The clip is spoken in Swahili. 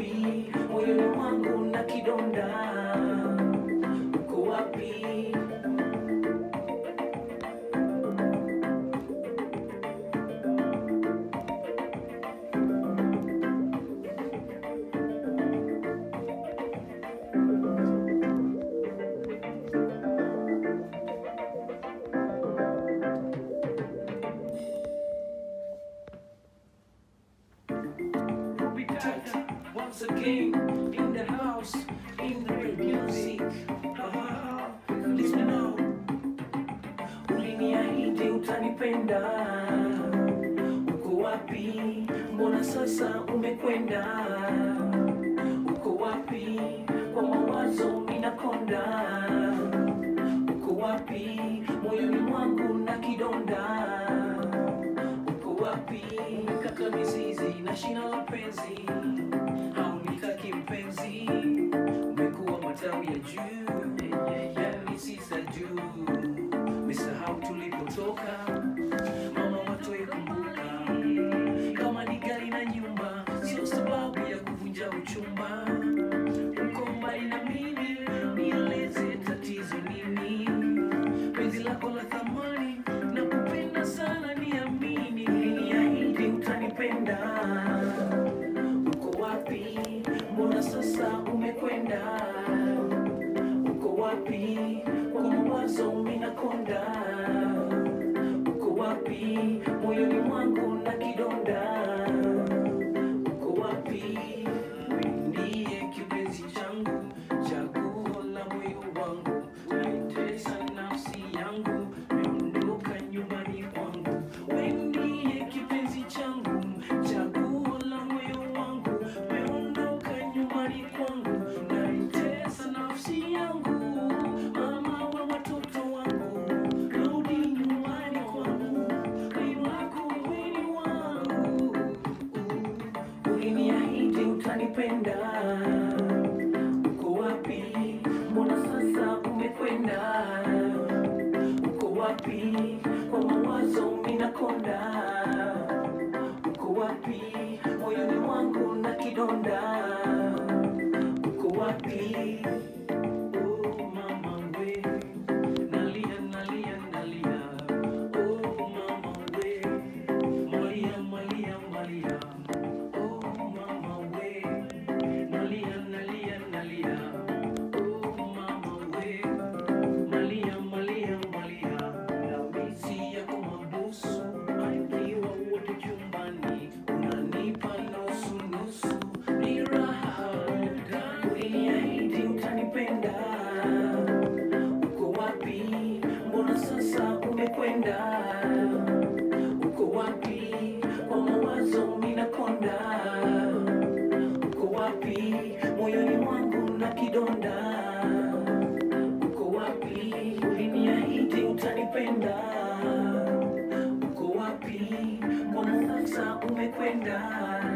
wapi? Moyoni mwangu na kidonda. Uko wapi? Once again, in the house, in the real music. Listen now. Uliniahidi utanipenda. Uko wapi? Mbona sasa umekwenda? Uko wapi? Kwa mawazo ninakonda. Uko wapi? Moyoni mwangu na kidonda. Uko wapi? Kaka mizizi na shina la penzi. Haunikaki mpenzi, umekuwa matawi ya juu, yani sisa juu. Umesahau tulipotoka, mama watoe kumbuka. Kama ni gari na nyumba, sio sababu ya kuvunja uchumba. Uko mbali na mimi, nieleze tatizo nini? Penzi lako la thamani, nakupenda sana niamini. Uliniahidi utanipenda. Uko wapi? Mbona sasa umekwenda? Uko wapi? Kwa mawazo ninakonda. Uko wapi? Moyoni mwangu na kidonda. Uko wapi? Ndiye kipenzi changu, chaguo la moyo wangu. Unaitesa nafsi yangu, umeondoka nyumbani kwangu. Ndiye kipenzi changu, chaguo la moyo wangu. Umeondoka nyumbani kwangu, unaitesa nafsi yangu. Mama wa watoto wangu, rudi nyumbani kwangu. Ni wako mwili wangu. Uliniahidi utanipenda. Uko wapi? Mbona sasa umekwenda? Uko wapi? Kwa mawazo ninakonda. Uko wapi? Moyoni mwangu na kidonda. Uko wapi? Oh mama we, nalia nalia nalia. Oh mama we, malia malia malia. Oh mama we, nalia nalia nalia. Oh mama we, malia malia malia. Misi yako mabusu, aikiwa wote chumbani. Unanipa nusu nusu, ni raha. Uliniahidi utanipenda. Uko wapi? Mbona sasa umekwenda? Uko wapi? Kwa mawazo ninakonda. Uko wapi? Moyoni mwangu na kidonda. Uko wapi? Uliniahidi utanipenda. Uko wapi? Mbona sasa umekwenda?